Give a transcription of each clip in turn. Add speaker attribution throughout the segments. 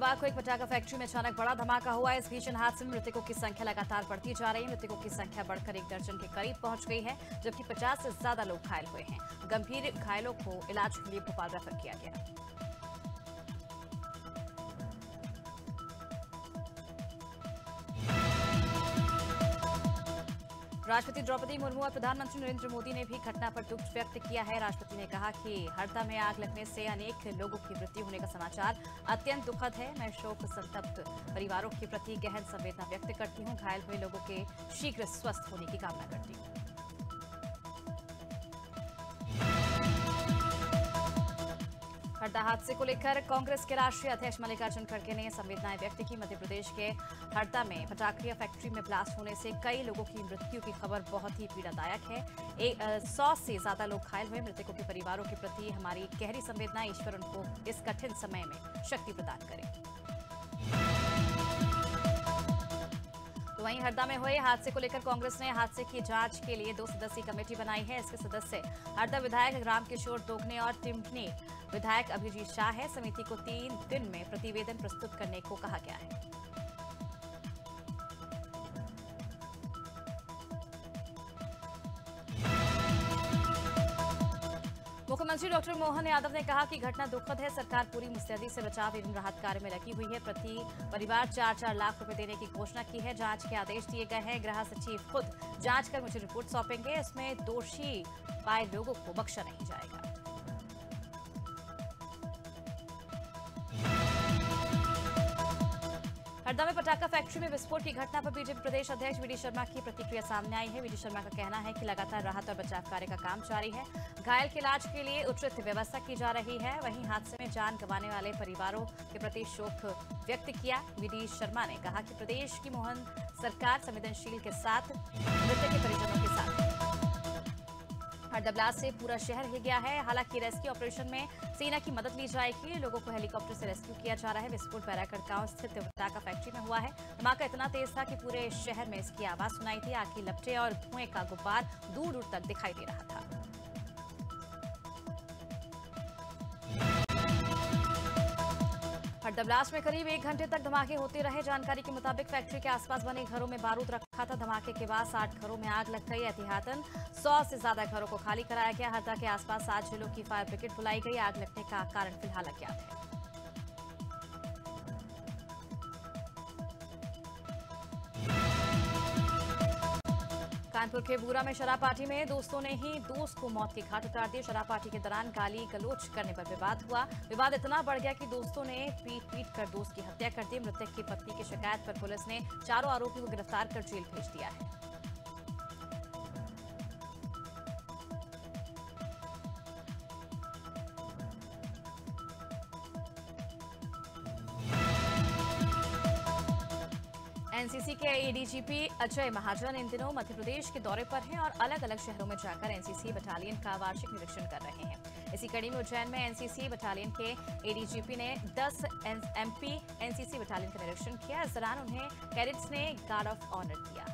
Speaker 1: बुधवार को एक पटाखा फैक्ट्री में अचानक बड़ा धमाका हुआ। इस भीषण हादसे में मृतकों की संख्या लगातार बढ़ती जा रही है। मृतकों की संख्या बढ़कर 1 दर्जन के करीब पहुंच गई है, जबकि 50 से ज्यादा लोग घायल हुए हैं। गंभीर घायलों को इलाज के लिए भोपाल रेफर किया गया। राष्ट्रपति द्रौपदी मुर्मू और प्रधानमंत्री नरेंद्र मोदी ने भी घटना पर दुख व्यक्त किया है। राष्ट्रपति ने कहा कि हरदा में आग लगने से अनेक लोगों की मृत्यु होने का समाचार अत्यंत दुखद है। मैं शोक संतप्त परिवारों के प्रति गहन संवेदना व्यक्त करती हूं। घायल हुए लोगों के शीघ्र स्वस्थ होने की कामना करती हूं। हरदा हादसे को लेकर कांग्रेस के राष्ट्रीय अध्यक्ष मल्लिकार्जुन खड़गे ने संवेदनाएं व्यक्त की। मध्य प्रदेश के हरदा में पटाखा फैक्ट्री में ब्लास्ट होने से कई लोगों की मृत्यु की खबर बहुत ही पीड़ादायक है। 100 से ज्यादा लोग घायल हुए। मृतकों के परिवारों के प्रति हमारी गहरी संवेदना। ईश्वर उनको इस कठिन समय में शक्ति प्रदान करे। वहीं हरदा में हुए हादसे को लेकर कांग्रेस ने हादसे की जांच के लिए 2 सदस्यीय कमेटी बनाई है। इसके सदस्य हरदा विधायक रामकिशोर दोगने और टिम्पनी विधायक अभिजीत शाह है। समिति को 3 दिन में प्रतिवेदन प्रस्तुत करने को कहा गया है। मुख्यमंत्री डॉक्टर मोहन यादव ने कहा कि घटना दुखद है। सरकार पूरी मुस्तैदी से बचाव एवं राहत कार्य में लगी हुई है। प्रति परिवार 4-4 लाख रुपए देने की घोषणा की है। जांच के आदेश दिए गए हैं। गृह सचिव खुद जांच कर मुझे रिपोर्ट सौंपेंगे। इसमें दोषी पाए लोगों को बख्शा नहीं जाएगा। हरदा में पटाखा फैक्ट्री में विस्फोट की घटना पर बीजेपी प्रदेश अध्यक्ष वीडी शर्मा की प्रतिक्रिया सामने आई है। वीडी शर्मा का कहना है कि लगातार राहत और बचाव कार्य का काम जारी है। घायल के इलाज के लिए उचित व्यवस्था की जा रही है। वहीं हादसे में जान गंवाने वाले परिवारों के प्रति शोक व्यक्त किया। वीडी शर्मा ने कहा कि प्रदेश की मोहन सरकार संवेदनशील के साथ मृतक के परिजनों के साथ है। हरदा ब्लास्ट से पूरा शहर हिल गया है। हालांकि रेस्क्यू ऑपरेशन में सेना की मदद ली जाएगी। लोगों को हेलीकॉप्टर से रेस्क्यू किया जा रहा है। विस्फोट बैरागढ़ गांव स्थित पटाखा फैक्ट्री में हुआ है। धमाका इतना तेज था कि पूरे शहर में इसकी आवाज सुनाई थी। आग की लपटें और धुएं का गुब्बार दूर दूर तक दिखाई दे रहा था। हरदा ब्लास्ट में करीब 1 घंटे तक धमाके होते रहे। जानकारी के मुताबिक फैक्ट्री के आसपास बने घरों में बारूद रखा था। धमाके के बाद 60 घरों में आग लग गई। एहतियातन 100 से ज्यादा घरों को खाली कराया गया। हरदा के आसपास 7 जिलों की फायर ब्रिगेड बुलाई गई। आग लगने का कारण फिलहाल अज्ञात है। कानपुर के बूरा में शराब पार्टी में दोस्तों ने ही दोस्त को मौत के घाट उतार दिया। शराब पार्टी के दौरान गाली गलोच करने पर विवाद हुआ। विवाद इतना बढ़ गया कि दोस्तों ने पीट कर दोस्त की हत्या कर दी। मृतक की पत्नी की शिकायत पर पुलिस ने चारों आरोपियों को गिरफ्तार कर जेल भेज दिया है। एनसीसी के एडीजीपी अजय महाजन इन दिनों मध्य प्रदेश के दौरे पर हैं और अलग अलग शहरों में जाकर एनसीसी बटालियन का वार्षिक निरीक्षण कर रहे हैं। इसी कड़ी में उज्जैन में एनसीसी बटालियन के एडीजीपी ने 10 एमपी एनसीसी बटालियन का निरीक्षण किया। इस दौरान उन्हें कैडेट्स ने गार्ड ऑफ ऑनर दिया।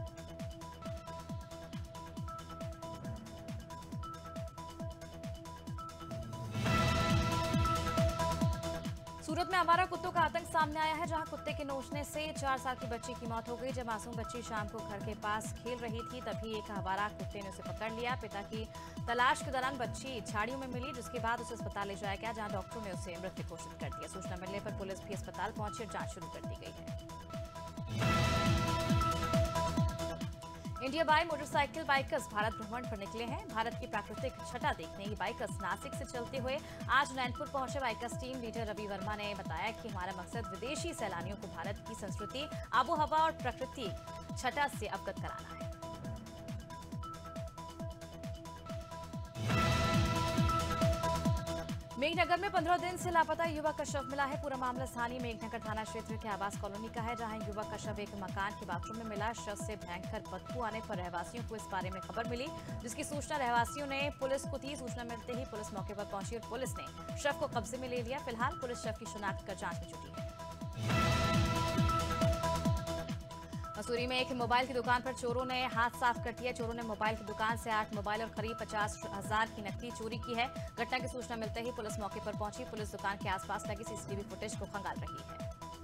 Speaker 1: सूरत में आवारा कुत्तों का आतंक सामने आया है, जहां कुत्ते के नोचने से 4 साल की बच्ची की मौत हो गई। जब मासूम बच्ची शाम को घर के पास खेल रही थी, तभी एक आवारा कुत्ते ने उसे पकड़ लिया। पिता की तलाश के दौरान बच्ची झाड़ियों में मिली, जिसके बाद उसे अस्पताल ले जाया गया, जहां डॉक्टरों ने उसे मृत घोषित कर दिया। सूचना मिलने पर पुलिस भी अस्पताल पहुंची और जांच शुरू कर दी गई है। India by motorcycle bikers Bharat भ्रमण पर निकले हैं। भारत की प्राकृतिक छटा देखने ये बाइकर्स नासिक से चलते हुए आज नैनपुर पहुंचे। Bikers team leader Ravi Verma ने बताया कि हमारा मकसद विदेशी सैलानियों को भारत की संस्कृति, आबोहवा और प्रकृति छटा से अवगत कराना है। मेघनगर में 15 दिन से लापता युवक का शव मिला है। पूरा मामला स्थानीय मेघनगर थाना क्षेत्र के आवास कॉलोनी का है, जहां युवक का शव एक मकान के बाथरूम में मिला। शव से भयंकर बदबू आने पर रहवासियों को इस बारे में खबर मिली, जिसकी सूचना रहवासियों ने पुलिस को दी। सूचना मिलते ही पुलिस मौके पर पहुंची और पुलिस ने शव को कब्जे में ले लिया। फिलहाल पुलिस शव की शिनाख्त कर जांच में जुटी है। मसूरी में एक मोबाइल की दुकान पर चोरों ने हाथ साफ कर दिया। चोरों ने मोबाइल की दुकान से 8 मोबाइल और करीब 50,000 की नकदी चोरी की है। घटना की सूचना मिलते ही पुलिस मौके पर पहुंची। पुलिस दुकान के आसपास लगी सीसीटीवी फुटेज को खंगाल रही है।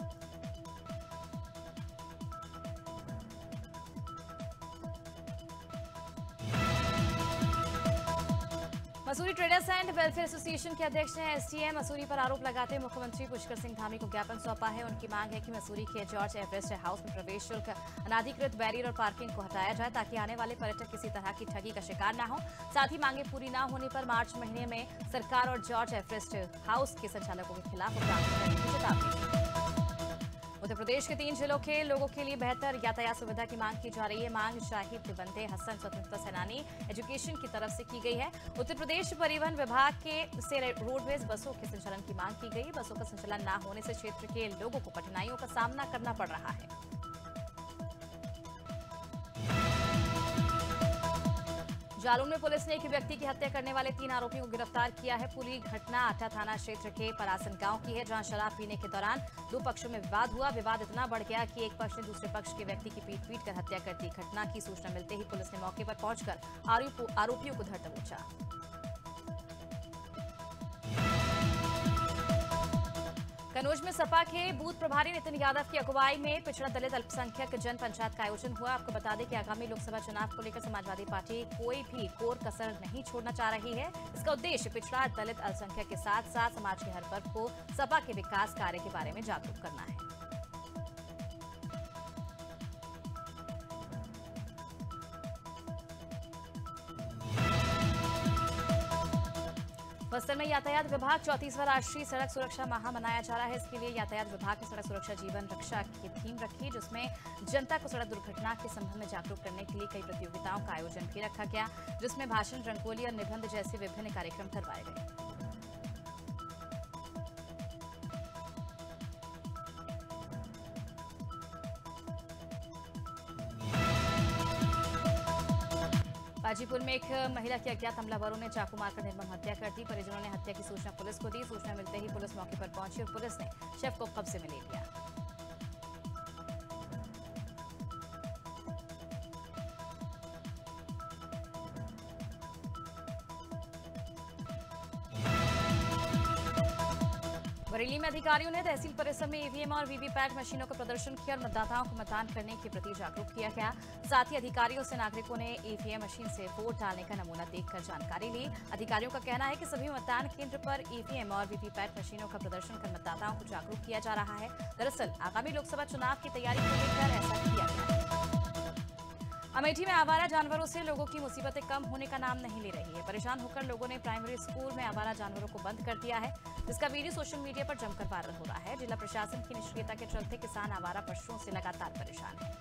Speaker 1: Mussoorie traders and welfare association के अध्यक्ष ने एसडीएम मसूरी पर आरोप लगाते मुख्यमंत्री पुष्कर सिंह धामी को ज्ञापन सौंपा है। उनकी मांग है कि मसूरी के जॉर्ज एवरेस्ट हाउस में प्रवेश शुल्क, अनाधिकृत बैरियर और पार्किंग को हटाया जाए ताकि आने वाले पर्यटक किसी तरह की ठगी का शिकार न हो। साथ ही मांगे पूरी न होने पर मार्च महीने में सरकार और जॉर्ज एवरेस्ट हाउस के संचालकों के खिलाफ उपरांत करने की चेतावनी। उत्तर प्रदेश के 3 जिलों के लोगों के लिए बेहतर यातायात सुविधा की मांग की जा रही है। मांग शाहिद बंदे हसन स्वतंत्रता सेनानी एजुकेशन की तरफ से की गई है। उत्तर प्रदेश परिवहन विभाग के से रोडवेज बसों के संचालन की मांग की गई। बसों का संचालन न होने से क्षेत्र के लोगों को कठिनाइयों का सामना करना पड़ रहा है। जालौन में पुलिस ने एक व्यक्ति की हत्या करने वाले 3 आरोपियों को गिरफ्तार किया है। पूरी घटना आटा थाना क्षेत्र के परासन गांव की है, जहां शराब पीने के दौरान 2 पक्षों में विवाद हुआ। विवाद इतना बढ़ गया कि एक पक्ष ने दूसरे पक्ष के व्यक्ति की पीट कर हत्या कर दी। घटना की सूचना मिलते ही पुलिस ने मौके पर पहुंचकर आरोपियों को धर दबोचा। कनौज में सपा के बूथ प्रभारी नितिन यादव की अगुवाई में पिछड़ा दलित अल्पसंख्यक जन पंचायत का आयोजन हुआ। आपको बता दें कि आगामी लोकसभा चुनाव को लेकर समाजवादी पार्टी कोई भी कोर कसर नहीं छोड़ना चाह रही है। इसका उद्देश्य पिछड़ा दलित अल्पसंख्यक के साथ साथ समाज के हर वर्ग को सपा के विकास कार्य के बारे में जागरूक करना है। बस्तर में यातायात विभाग 34वां राष्ट्रीय सड़क सुरक्षा माह मनाया जा रहा है। इसके लिए यातायात विभाग ने सड़क सुरक्षा जीवन रक्षा की थीम रखी, जिसमें जनता को सड़क दुर्घटना के संबंध में जागरूक करने के लिए कई प्रतियोगिताओं का आयोजन भी रखा गया, जिसमें भाषण, रंगोली और निबंध जैसे विभिन्न कार्यक्रम करवाए गए। बाजीपुर में एक महिला की अज्ञात हमलावरों ने चाकू मारकर निर्मम हत्या कर दी। परिजनों ने हत्या की सूचना पुलिस को दी। सूचना मिलते ही पुलिस मौके पर पहुंची और पुलिस ने शव को कब्जे में ले लिया। बरेली में अधिकारियों ने तहसील परिसर में ईवीएम और वीवीपैट मशीनों का प्रदर्शन किया और मतदाताओं को मतदान करने के प्रति जागरूक किया गया। साथ ही अधिकारियों से नागरिकों ने ईवीएम मशीन से वोट डालने का नमूना देखकर जानकारी ली। अधिकारियों का कहना है कि सभी मतदान केंद्र पर ईवीएम और वीवीपैट मशीनों का प्रदर्शन कर मतदाताओं को जागरूक किया जा रहा है। दरअसल आगामी लोकसभा चुनाव की तैयारी को लेकर ऐसा किया गया। अमेठी में आवारा जानवरों से लोगों की मुसीबतें कम होने का नाम नहीं ले रही है। परेशान होकर लोगों ने प्राइमरी स्कूल में आवारा जानवरों को बंद कर दिया है, जिसका वीडियो सोशल मीडिया पर जमकर वायरल हो रहा है। जिला प्रशासन की निष्क्रियता के चलते किसान आवारा पशुओं से लगातार परेशान है।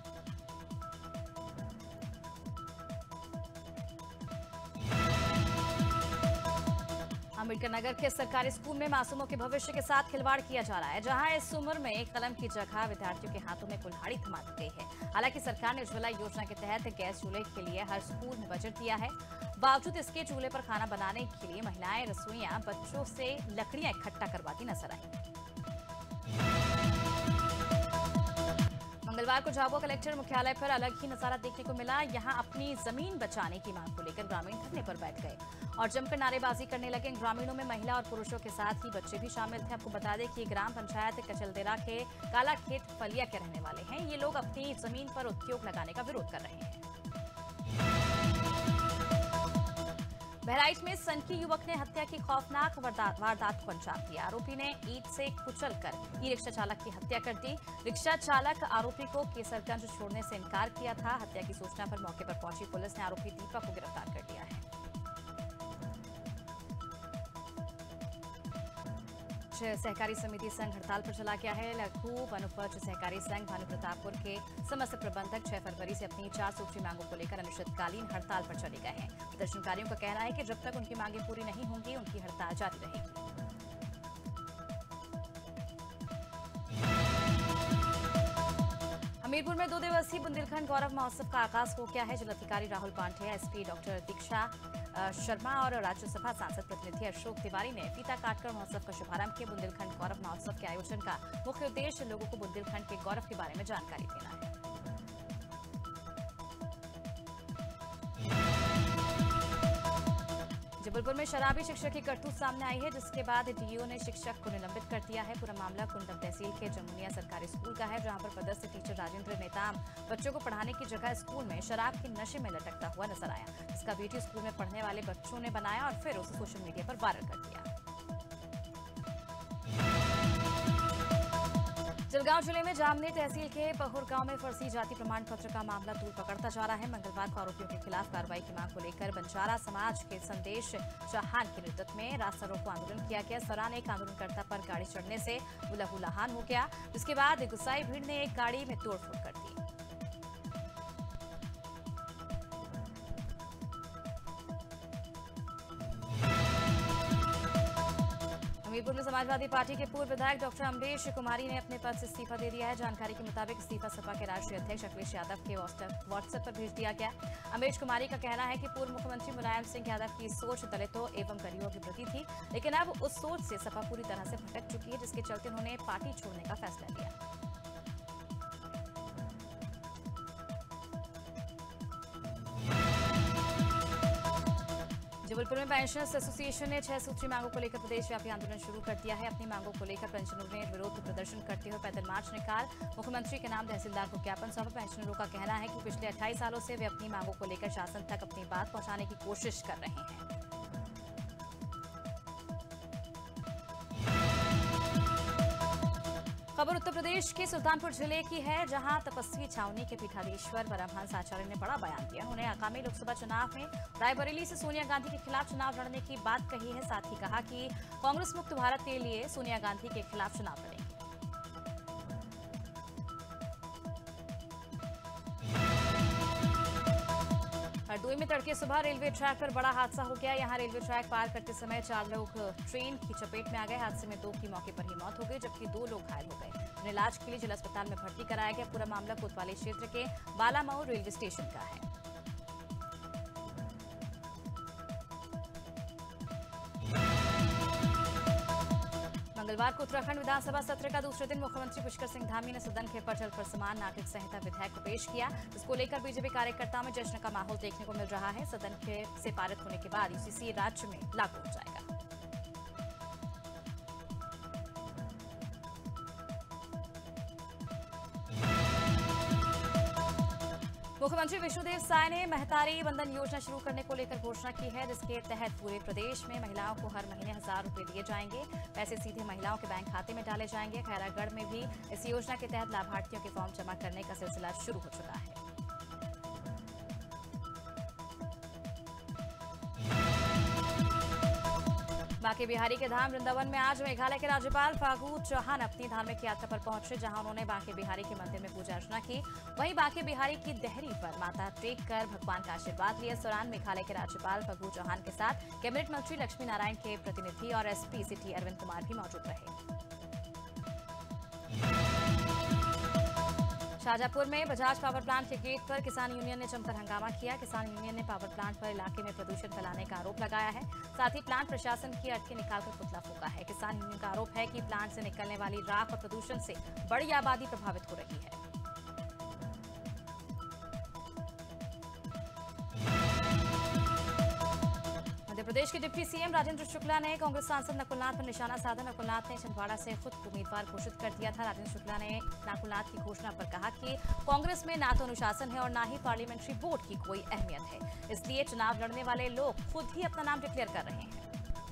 Speaker 1: अम्बेडकर नगर के सरकारी स्कूल में मासूमों के भविष्य के साथ खिलवाड़ किया जा रहा है, जहां इस उम्र में कलम की जगह विद्यार्थियों के हाथों में कुल्हाड़ी थमा दी गई है। हालांकि सरकार ने उज्ज्वला योजना के तहत गैस चूल्हे के लिए हर स्कूल में बजट दिया है। बावजूद इसके चूल्हे पर खाना बनाने के लिए महिलाएं रसोइयां बच्चों से लकड़ियां इकट्ठा करवाती नजर आई। मंगलवार को झाबुआ कलेक्टर मुख्यालय पर अलग ही नजारा देखने को मिला। यहां अपनी जमीन बचाने की मांग को लेकर ग्रामीण धरने पर बैठ गए और जमकर नारेबाजी करने लगे। ग्रामीणों में महिला और पुरुषों के साथ ही बच्चे भी शामिल थे। आपको बता दें कि ग्राम पंचायत कचलदेरा के काला खेत फलिया के रहने वाले हैं। ये लोग अपनी जमीन पर उद्योग लगाने का विरोध कर रहे हैं। बहराइच में सनकी युवक ने हत्या की खौफनाक वारदात को अंजाम दिया। आरोपी ने ईंट से कुचलकर ई रिक्शा चालक की हत्या कर दी। रिक्शा चालक आरोपी को केसरगंज छोड़ने से इनकार किया था। हत्या की सूचना पर मौके पर पहुंची पुलिस ने आरोपी दीपक को गिरफ्तार कर लिया है। सहकारी समिति संघ हड़ताल पर चला गया है। लघु वनोपज सहकारी संघ भानु प्रतापपुर के समस्त प्रबंधक 6 फरवरी से अपनी 4 सूत्री मांगों को लेकर अनिश्चितकालीन हड़ताल पर चले गए हैं। प्रदर्शनकारियों का कहना है कि जब तक उनकी मांगें पूरी नहीं होंगी, उनकी हड़ताल जारी रहेगी। हमीरपुर में 2 दिवसीय बुंदेलखंड गौरव महोत्सव का आगाज हो गया है। जिलाधिकारी राहुल पांडे, एसपी डॉक्टर दीक्षा शर्मा और राज्यसभा सांसद प्रतिनिधि अशोक तिवारी ने फीता काटकर महोत्सव का शुभारंभ किया। बुंदेलखंड गौरव महोत्सव के आयोजन का मुख्य उद्देश्य लोगों को बुंदेलखंड के गौरव के बारे में जानकारी देना है। जबलपुर में शराबी शिक्षक की करतूत सामने आई है, जिसके बाद डीईओ ने शिक्षक को निलंबित कर दिया है। पूरा मामला कुंडम तहसील के जमुनिया सरकारी स्कूल का है, जहां पर पदस्थ टीचर राजेंद्र नेताम बच्चों को पढ़ाने की जगह स्कूल में शराब के नशे में लटकता हुआ नजर आया। इसका वीडियो स्कूल में पढ़ने वाले बच्चों ने बनाया और फिर उसे सोशल मीडिया पर वायरल कर दिया। जलगांव जिले में जामनी तहसील के पहुर गांव में फर्जी जाति प्रमाण पत्र का मामला तूल पकड़ता जा रहा है। मंगलवार को आरोपियों के खिलाफ कार्रवाई की मांग को लेकर बंजारा समाज के संदेश चौहान के नेतृत्व में रास्ता रोको आंदोलन किया गया। इस दौरान एक आंदोलनकर्ता पर गाड़ी चढ़ने से वो लहूलुहान हो गया, जिसके बाद गुस्साई भीड़ ने एक गाड़ी में तोड़फोड़ कर दी। हमीरपुर में समाजवादी पार्टी के पूर्व विधायक डॉक्टर अम्बेश कुमारी ने अपने पद से इस्तीफा दे दिया है। जानकारी के मुताबिक इस्तीफा सपा के राष्ट्रीय अध्यक्ष अखिलेश यादव के व्हाट्सएप पर भेज दिया गया। अम्बेश कुमारी का कहना है कि पूर्व मुख्यमंत्री मुलायम सिंह यादव की सोच दलितों एवं गरीबों के प्रति थी, लेकिन अब उस सोच से सपा पूरी तरह से भटक चुकी है, जिसके चलते उन्होंने पार्टी छोड़ने का फैसला लिया। जबलपुर में पेंशनर्स एसोसिएशन ने 6 सूत्री मांगों को लेकर प्रदेशव्यापी आंदोलन शुरू कर दिया है। अपनी मांगों को लेकर पेंशनरों ने विरोध प्रदर्शन करते हुए पैदल मार्च निकाल मुख्यमंत्री के नाम तहसीलदार को ज्ञापन सौंपा। पेंशनरों का कहना है कि पिछले 28 सालों से वे अपनी मांगों को लेकर शासन तक अपनी बात पहुंचाने की कोशिश कर रहे हैं। खबर उत्तर प्रदेश के सुल्तानपुर जिले की है, जहां तपस्वी छावनी के पीठाधीश्वर परमहंस आचार्य ने बड़ा बयान दिया। उन्होंने आगामी लोकसभा चुनाव में रायबरेली से सोनिया गांधी के खिलाफ चुनाव लड़ने की बात कही है। साथ ही कहा कि कांग्रेस मुक्त भारत के लिए सोनिया गांधी के खिलाफ चुनाव लड़ेंगे। हरदोई में तड़के सुबह रेलवे ट्रैक पर बड़ा हादसा हो गया। यहां रेलवे ट्रैक पार करते समय 4 लोग ट्रेन की चपेट में आ गए। हादसे में 2 की मौके पर ही मौत हो गई, जबकि 2 लोग घायल हो गए। उन्हें इलाज के लिए जिला अस्पताल में भर्ती कराया गया। पूरा मामला कोतवाली क्षेत्र के बालामऊ रेलवे स्टेशन का है। मंगलवार को उत्तराखंड विधानसभा सत्र का दूसरे दिन मुख्यमंत्री पुष्कर सिंह धामी ने सदन के पटल पर समान नागरिक संहिता विधेयक को पेश किया। इसको लेकर बीजेपी कार्यकर्ताओं में जश्न का माहौल देखने को मिल रहा है। सदन से पारित होने के बाद यूसीसी राज्य में लागू हो जाएगा। मुख्यमंत्री विष्णुदेव साय ने महतारी बंधन योजना शुरू करने को लेकर घोषणा की है, जिसके तहत पूरे प्रदेश में महिलाओं को हर महीने 1000 रुपए दिए जाएंगे। पैसे सीधे महिलाओं के बैंक खाते में डाले जाएंगे। खैरागढ़ में भी इस योजना के तहत लाभार्थियों के फॉर्म जमा करने का सिलसिला शुरू हो चुका है। बांके बिहारी के धाम वृंदावन में आज मेघालय के राज्यपाल फागू चौहान अपनी धार्मिक यात्रा पर पहुंचे, जहां उन्होंने बांके बिहारी के मंदिर में पूजा अर्चना की। वहीं बांके बिहारी की देहरी पर माथा टेक कर भगवान का आशीर्वाद लिया। इस दौरान मेघालय के राज्यपाल फागू चौहान के साथ कैबिनेट मंत्री लक्ष्मी नारायण के प्रतिनिधि और एसपी सिटी अरविंद कुमार भी मौजूद रहे। शाहजहांपुर में बजाज पावर प्लांट के गेट पर किसान यूनियन ने जमकर हंगामा किया। किसान यूनियन ने पावर प्लांट पर इलाके में प्रदूषण फैलाने का आरोप लगाया है। साथ ही प्लांट प्रशासन की अर्थी निकालकर पुतला फूंका है। किसान यूनियन का आरोप है कि प्लांट से निकलने वाली राख और प्रदूषण से बड़ी आबादी प्रभावित हो रही है। मध्य प्रदेश के डिप्टी सीएम राजेंद्र शुक्ला ने कांग्रेस सांसद नकुलनाथ पर निशाना साधा। नकुलनाथ ने छिंदवाड़ा से खुद उम्मीदवार घोषित कर दिया था। राजेंद्र शुक्ला ने नकुलनाथ की घोषणा पर कहा कि कांग्रेस में ना तो अनुशासन है और ना ही पार्लियामेंट्री बोर्ड की कोई अहमियत है, इसलिए चुनाव लड़ने वाले लोग खुद ही अपना नाम डिक्लेयर कर रहे हैं।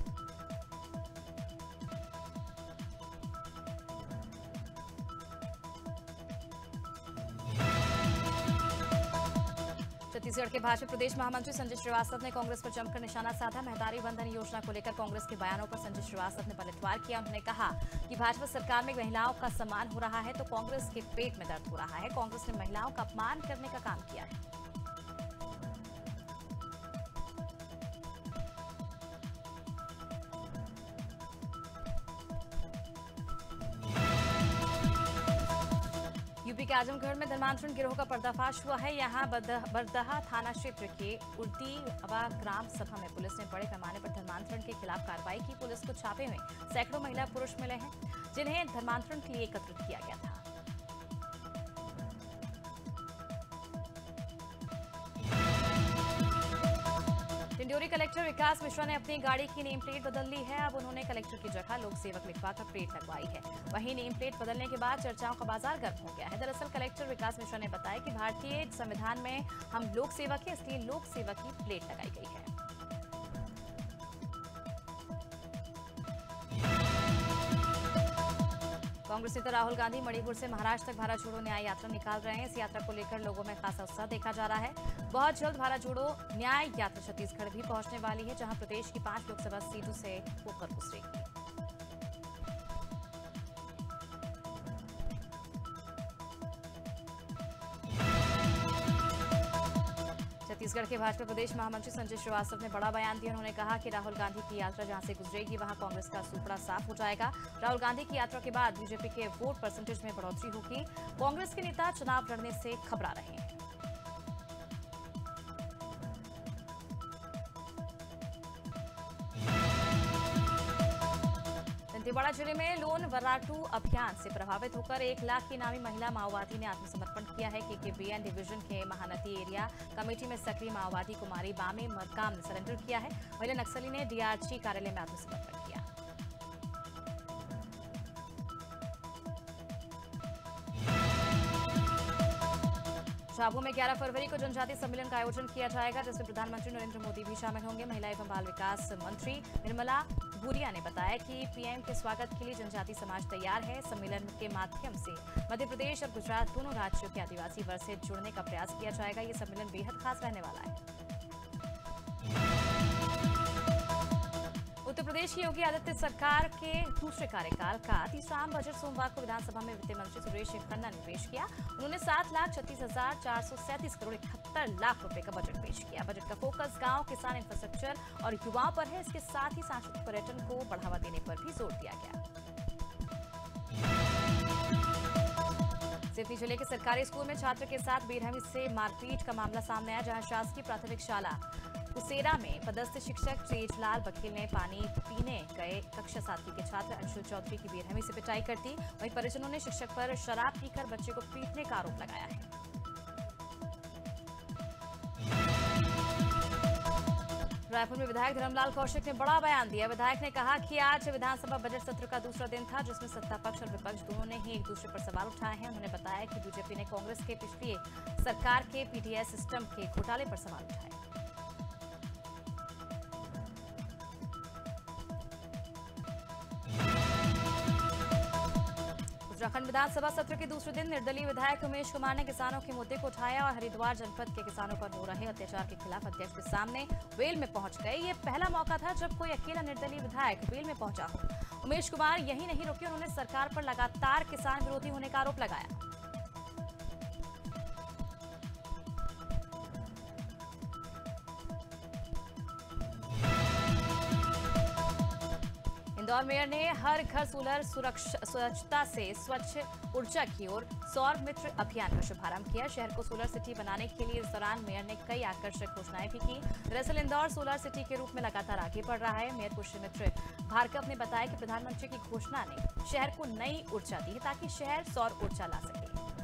Speaker 1: छत्तीसगढ़ के भाजपा प्रदेश महामंत्री संजय श्रीवास्तव ने कांग्रेस पर जमकर निशाना साधा। महतारी बंधन योजना को लेकर कांग्रेस के बयानों पर संजय श्रीवास्तव ने पलटवार किया। उन्होंने कहा कि भाजपा सरकार में महिलाओं का सम्मान हो रहा है तो कांग्रेस के पेट में दर्द हो रहा है। कांग्रेस ने महिलाओं का अपमान करने का काम किया है। यूपी के आजमगढ़ में धर्मांतरण गिरोह का पर्दाफाश हुआ है। यहां बरदहा थाना क्षेत्र के उर्दीवा ग्राम सभा में पुलिस ने बड़े पैमाने पर धर्मांतरण के खिलाफ कार्रवाई की। पुलिस को छापे में सैकड़ों महिला पुरुष मिले हैं, जिन्हें धर्मांतरण के लिए एकत्रित किया गया था। डिंडोरी राजौरी कलेक्टर विकास मिश्रा ने अपनी गाड़ी की नेम प्लेट बदल ली है। अब उन्होंने कलेक्टर की जगह लोक सेवक लिखवाकर प्लेट लगवाई है। वहीं नेम प्लेट बदलने के बाद चर्चाओं का बाजार गर्म हो गया है। दरअसल कलेक्टर विकास मिश्रा ने बताया कि भारतीय संविधान में हम लोक सेवक हैं, इसलिए लोक सेवक की प्लेट लगाई गई है। कांग्रेस नेता राहुल गांधी मणिपुर से महाराष्ट्र तक भारत जोड़ो न्याय यात्रा निकाल रहे हैं। इस यात्रा को लेकर लोगों में खासा उत्साह देखा जा रहा है। बहुत जल्द भारत जोड़ो न्याय यात्रा छत्तीसगढ़ भी पहुंचने वाली है, जहां प्रदेश की 5 लोकसभा सीटों से होकर गुजरेगी। छत्तीसगढ़ के भाजपा प्रदेश महामंत्री संजय श्रीवास्तव ने बड़ा बयान दिया। उन्होंने कहा कि राहुल गांधी की यात्रा जहां से गुजरेगी वहां कांग्रेस का सूपड़ा साफ हो जाएगा। राहुल गांधी की यात्रा के बाद बीजेपी के वोट परसेंटेज में बढ़ोतरी होगी। कांग्रेस के नेता चुनाव लड़ने से घबरा रहे हैं। दंतेवाड़ा जिले में लोन वर्राटू अभियान से प्रभावित होकर 1 लाख की नामी महिला माओवादी ने आत्मसमर्पण किया है। केकेबीएन डिवीजन के महानदी एरिया कमेटी में सक्रिय माओवादी कुमारी बामे मरकाम ने सरेंडर किया है। महिला नक्सली ने डीआरजी कार्यालय में आत्मसमर्पण किया। झाबुआ में 11 फरवरी को जनजातीय सम्मेलन का आयोजन किया जाएगा, जिसमें प्रधानमंत्री नरेंद्र मोदी भी शामिल होंगे। महिला एवं बाल विकास मंत्री निर्मला भूरिया ने बताया कि पीएम के स्वागत के लिए जनजातीय समाज तैयार है। सम्मेलन के माध्यम से मध्य प्रदेश और गुजरात दोनों राज्यों के आदिवासी वर्ग से जुड़ने का प्रयास किया जाएगा। ये सम्मेलन बेहद खास रहने वाला है। उत्तर प्रदेश की योगी आदित्य सरकार के दूसरे कार्यकाल का तीसरा आम बजट सोमवार को विधानसभा में वित्त मंत्री सुरेश खन्ना ने पेश किया। उन्होंने 7,36,437 करोड़ 71 लाख रुपए का बजट पेश किया। बजट का फोकस गांव, किसान, इंफ्रास्ट्रक्चर और युवाओं पर है। इसके साथ ही सांस्कृतिक पर्यटन को बढ़ावा देने पर भी जोर दिया गया। सिवनी जिले के सरकारी स्कूल में छात्र के साथ बेरहमी से मारपीट का मामला सामने आया, जहां शासकीय प्राथमिक शाला कुसेरा में पदस्थ शिक्षक तेजलाल बघेल ने पानी पीने गए कक्षा 7वीं के छात्र अंशुल चौधरी की बेरहमी से पिटाई कर दी। वहीं परिजनों ने शिक्षक पर शराब पीकर बच्चे को पीटने का आरोप लगाया है। रायपुर में विधायक धर्मलाल कौशिक ने बड़ा बयान दिया। विधायक ने कहा कि आज विधानसभा बजट सत्र का दूसरा दिन था, जिसमें सत्ता पक्ष और विपक्ष दोनों ने ही एक दूसरे पर सवाल उठाए हैं। उन्होंने बताया कि बीजेपी ने कांग्रेस के पिछली सरकार के पीटीएस सिस्टम के घोटाले पर सवाल उठाए। उत्तराखंड विधानसभा सत्र के दूसरे दिन निर्दलीय विधायक उमेश कुमार ने किसानों के मुद्दे को उठाया और हरिद्वार जनपद के किसानों पर हो रहे अत्याचार के खिलाफ अध्यक्ष के सामने वेल में पहुंच गए। ये पहला मौका था जब कोई अकेला निर्दलीय विधायक वेल में पहुंचा हो। उमेश कुमार यही नहीं रुके, उन्होंने सरकार पर लगातार किसान विरोधी होने का आरोप लगाया। इंदौर मेयर ने हर घर सोलर स्वच्छता से स्वच्छ ऊर्जा की ओर सौर मित्र अभियान का शुभारंभ किया। शहर को सोलर सिटी बनाने के लिए इस दौरान मेयर ने कई आकर्षक घोषणाएं भी की। दरअसल इंदौर सोलर सिटी के रूप में लगातार आगे बढ़ रहा है। मेयर पुष्य मित्र भार्गव ने बताया कि प्रधानमंत्री की घोषणा ने शहर को नई ऊर्जा दी है, ताकि शहर सौर ऊर्जा ला सके।